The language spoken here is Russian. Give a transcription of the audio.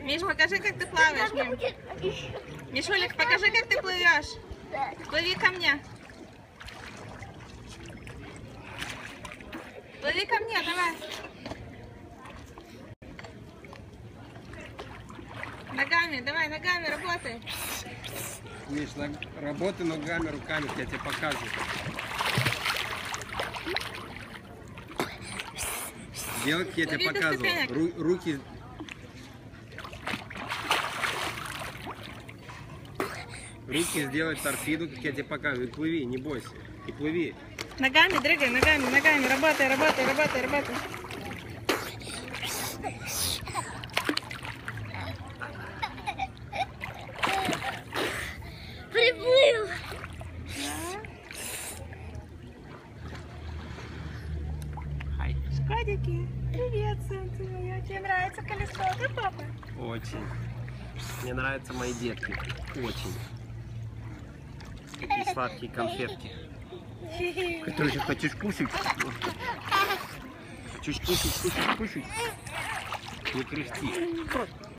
Миш, покажи, как ты плаваешь. Мишулик, покажи, как ты плывешь. Плыви ко мне. Плыви ко мне, давай. Ногами, давай, ногами работай. Миш, работай ногами, руками, я тебе показываю. Делай, как я тебе показывал. Руки. Руки сделай торпеду, как я тебе показываю. И плыви, не бойся. И плыви. Ногами дрыгай, ногами, ногами. Работай, работай, работай, работай. Приплыл. Шкодики, привет, солнце мое. Тебе нравится колесо, да, папа? Очень. Мне нравятся мои детки. Очень. Такие сладкие конфетки. Которые же хочешь кушать? Хочешь кушать, кушать, кушать? Не кряхти.